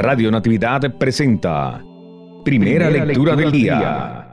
Radio Natividad presenta Primera Lectura del Día.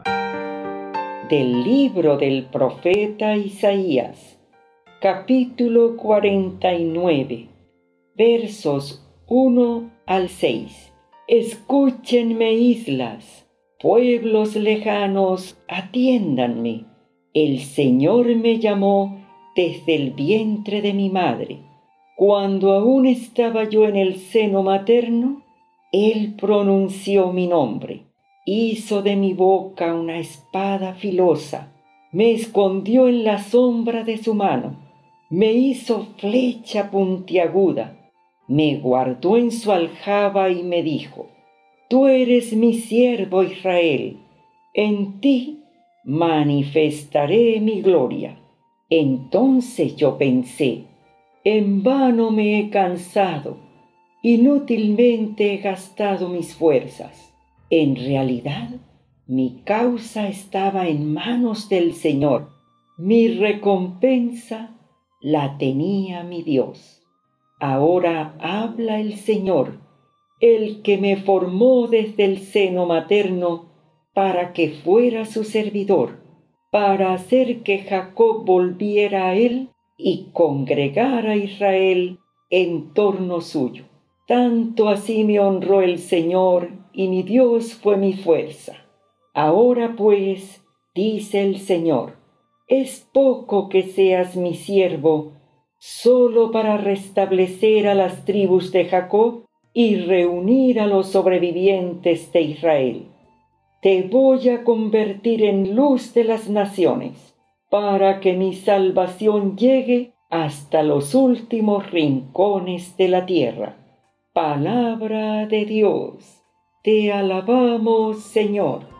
Del libro del profeta Isaías, capítulo 49, versos 1 al 6. Escúchenme, islas, pueblos lejanos, atiéndanme. El Señor me llamó desde el vientre de mi madre. Cuando aún estaba yo en el seno materno, Él pronunció mi nombre. Hizo de mi boca una espada filosa. Me escondió en la sombra de su mano. Me hizo flecha puntiaguda. Me guardó en su aljaba y me dijo: Tú eres mi siervo Israel. En ti manifestaré mi gloria. Entonces yo pensé: en vano me he cansado, inútilmente he gastado mis fuerzas. En realidad, mi causa estaba en manos del Señor. Mi recompensa la tenía mi Dios. Ahora habla el Señor, el que me formó desde el seno materno para que fuera su servidor, para hacer que Jacob volviera a él y congregar a Israel en torno suyo. Tanto así me honró el Señor, y mi Dios fue mi fuerza. Ahora pues, dice el Señor, es poco que seas mi siervo, solo para restablecer a las tribus de Jacob y reunir a los sobrevivientes de Israel. Te voy a convertir en luz de las naciones, para que mi salvación llegue hasta los últimos rincones de la tierra. Palabra de Dios. Te alabamos, Señor.